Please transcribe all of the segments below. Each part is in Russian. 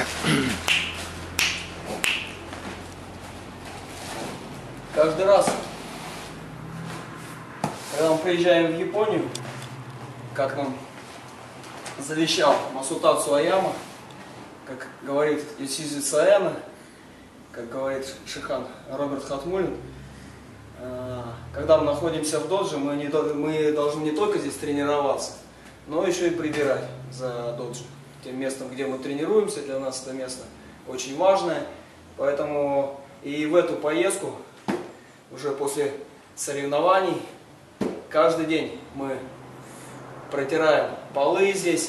Каждый раз, когда мы приезжаем в Японию, как нам завещал Масутацу Цуаяма, как говорит Йосизи Саэна, как говорит Шихан Роберт Хатмулин, когда мы находимся в доджи, мы должны не только здесь тренироваться, но еще и прибирать за доджи. Тем местом, где мы тренируемся, для нас это место очень важное. Поэтому и в эту поездку, уже после соревнований, каждый день мы протираем полы здесь,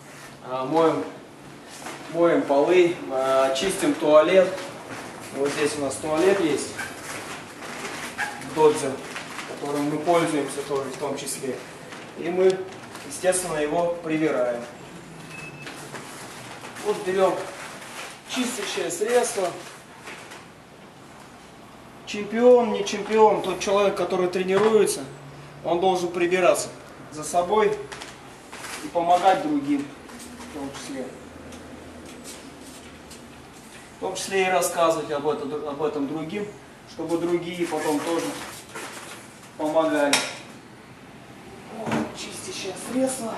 моем полы, чистим туалет. Вот здесь у нас туалет есть в додзе, которым мы пользуемся тоже в том числе. И мы, естественно, его прибираем. Вот берем чистящее средство. Чемпион, не чемпион, тот человек, который тренируется, он должен прибираться за собой и помогать другим, в том числе. В том числе и рассказывать об этом другим, чтобы другие потом тоже помогали. Вот, чистящее средство.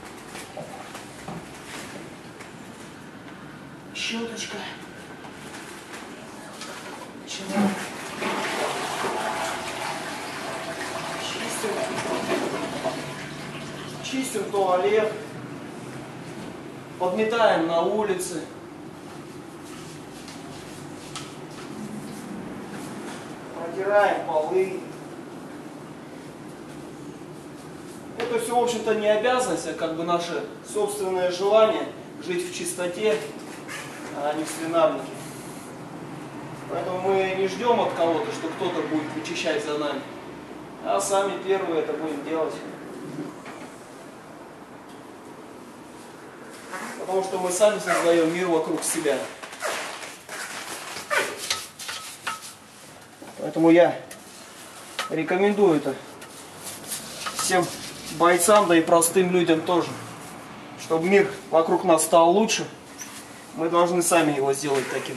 Щеточка. Начинаем. Чистим туалет. Подметаем на улице. Протираем полы. Это все, в общем-то, не обязанность, а как бы наше собственное желание жить в чистоте, а не в свинарнике. Поэтому мы не ждем от кого-то, что кто-то будет вычищать за нами, а сами первые это будем делать. Потому что мы сами создаем мир вокруг себя. Поэтому я рекомендую это всем бойцам, да и простым людям тоже. Чтобы мир вокруг нас стал лучше, мы должны сами его сделать таким.